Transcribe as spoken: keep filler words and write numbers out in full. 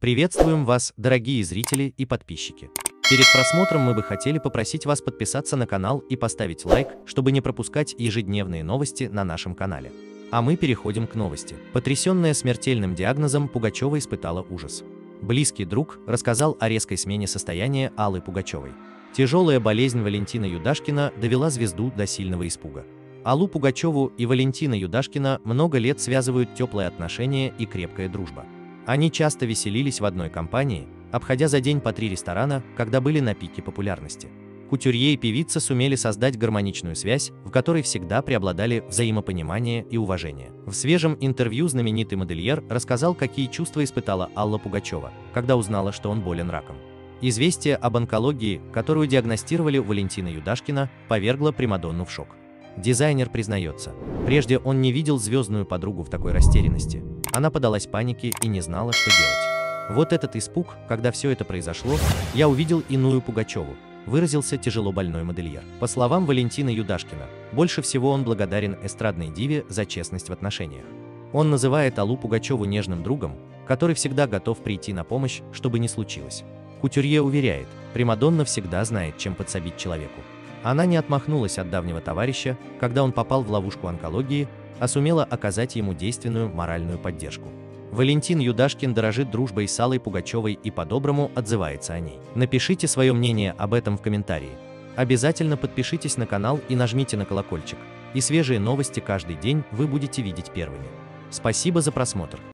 Приветствуем вас, дорогие зрители и подписчики. Перед просмотром мы бы хотели попросить вас подписаться на канал и поставить лайк, чтобы не пропускать ежедневные новости на нашем канале. А мы переходим к новости. Потрясенная смертельным диагнозом, Пугачева испытала ужас. Близкий друг рассказал о резкой смене состояния Аллы Пугачевой. Тяжелая болезнь Валентина Юдашкина довела звезду до сильного испуга. Аллу Пугачеву и Валентина Юдашкина много лет связывают теплые отношения и крепкая дружба. Они часто веселились в одной компании, обходя за день по три ресторана, когда были на пике популярности. Кутюрье и певица сумели создать гармоничную связь, в которой всегда преобладали взаимопонимание и уважение. В свежем интервью знаменитый модельер рассказал, какие чувства испытала Алла Пугачева, когда узнала, что он болен раком. Известие об онкологии, которую диагностировали у Валентина Юдашкина, повергло примадонну в шок. Дизайнер признается, прежде он не видел звездную подругу в такой растерянности. Она подалась панике и не знала, что делать. Вот этот испуг, когда все это произошло, я увидел иную Пугачеву, выразился тяжело больной модельер. По словам Валентина Юдашкина, больше всего он благодарен эстрадной диве за честность в отношениях. Он называет Аллу Пугачеву нежным другом, который всегда готов прийти на помощь, что бы ни случилось. Кутюрье уверяет, примадонна всегда знает, чем подсобить человеку. Она не отмахнулась от давнего товарища, когда он попал в ловушку онкологии, а сумела оказать ему действенную моральную поддержку. Валентин Юдашкин дорожит дружбой с Аллой Пугачевой и по-доброму отзывается о ней. Напишите свое мнение об этом в комментарии. Обязательно подпишитесь на канал и нажмите на колокольчик, и свежие новости каждый день вы будете видеть первыми. Спасибо за просмотр.